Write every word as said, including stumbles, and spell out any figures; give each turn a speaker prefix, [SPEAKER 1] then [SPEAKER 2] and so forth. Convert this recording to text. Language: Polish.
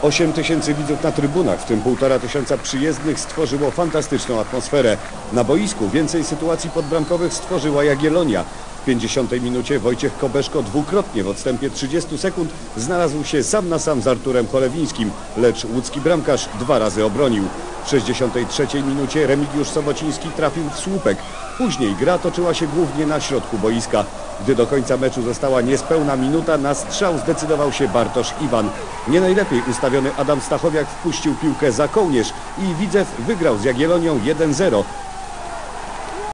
[SPEAKER 1] osiem tysięcy widzów na trybunach, w tym półtora tysiąca przyjezdnych, stworzyło fantastyczną atmosferę. Na boisku więcej sytuacji podbramkowych stworzyła Jagiellonia. W pięćdziesiątej minucie Wojciech Kobeszko dwukrotnie w odstępie trzydziestu sekund znalazł się sam na sam z Arturem Cholewińskim, lecz łódzki bramkarz dwa razy obronił. W sześćdziesiątej trzeciej minucie Remigiusz Sobociński trafił w słupek. Później gra toczyła się głównie na środku boiska. Gdy do końca meczu została niespełna minuta, na strzał zdecydował się Bartosz Iwan. Nie najlepiej ustawiony Adam Stachowiak wpuścił piłkę za kołnierz i Widzew wygrał z Jagiellonią jeden zero.